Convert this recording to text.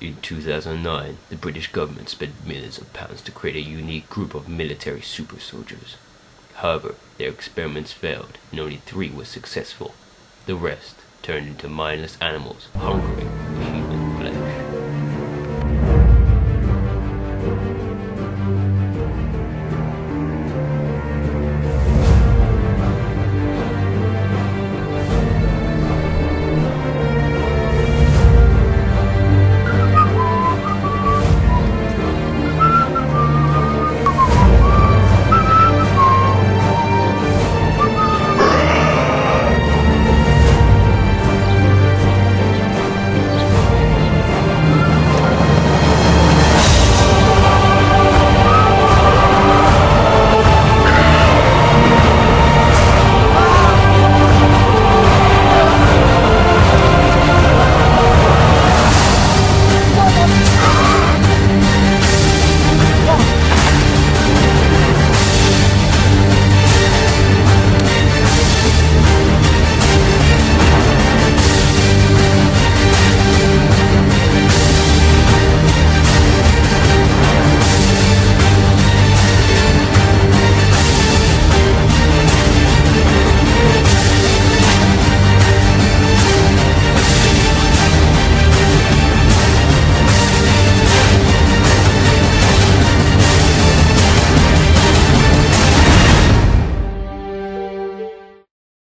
In 2009, the British government spent millions of pounds to create a unique group of military super soldiers. However, their experiments failed, and only 3 were successful. The rest turned into mindless animals, hungering